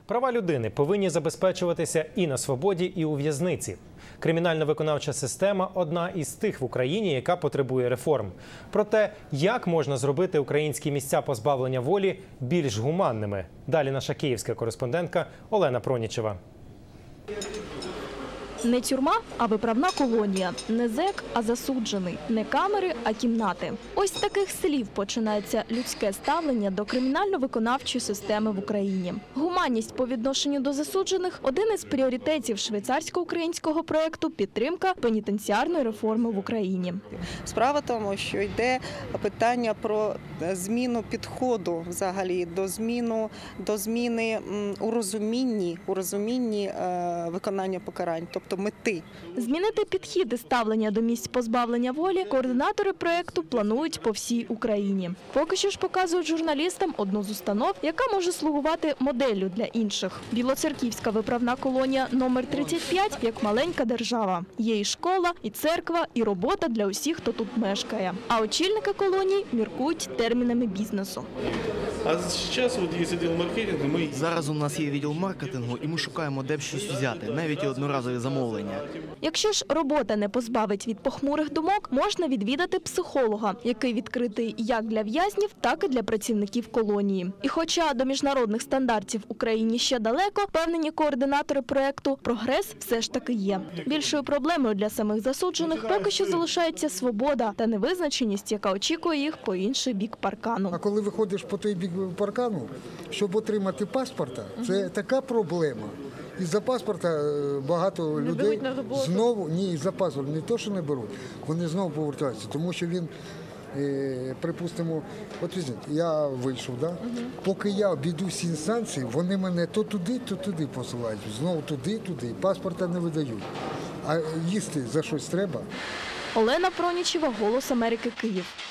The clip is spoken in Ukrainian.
Права людини повинні забезпечуватися і на свободі, і у в'язниці. Кримінально-виконавча система – одна із тих в Україні, яка потребує реформ. Про те, як можна зробити українські місця позбавлення волі більш гуманними. Далі наша київська кореспондентка Олена Пронічева. Не тюрма, а виправна колонія. Не зек, а засуджений. Не камери, а кімнати. Ось з таких слів починається людське ставлення до кримінально-виконавчої системи в Україні. Гуманність по відношенню до засуджених – один із пріоритетів швейцарсько-українського проєкту «Підтримка пенітенціарної реформи в Україні». Справа в тому, що йде питання про зміну підходу взагалі до зміни у розумінні виконання покарань. Тобто мети. Змінити підхід і ставлення до місць позбавлення волі координатори проєкту планують по всій Україні. Поки що ж показують журналістам одну з установ, яка може слугувати моделлю для інших. Білоцерківська виправна колонія номер 35 як маленька держава. Є і школа, і церква, і робота для усіх, хто тут мешкає. А очільники колоній міркують термінами бізнесу. Зараз у нас є відділ маркетингу, і ми шукаємо, де б щось взяти, навіть і одноразові замовлення. Якщо ж робота не позбавить від похмурих думок, можна відвідати психолога, який відкритий як для в'язнів, так і для працівників колонії. І хоча до міжнародних стандартів Україні ще далеко, впевнені координатори проєкту, прогрес все ж таки є. Більшою проблемою для самих засуджених поки що залишається свобода та невизначеність, яка очікує їх по інший бік паркану. А коли виходиш по той бік паркану, щоб отримати паспорта, це така проблема. Із-за паспорта багато людей знову, із-за паспорта не то, що не беруть, вони знову повертаються, тому що він, припустимо, от візьміть, я вийшов, поки я обійду всі інстанції, вони мене то туди посилають, знову туди, паспорта не видають. А їсти за щось треба. Олена Пронічева, «Голос Америки», Київ.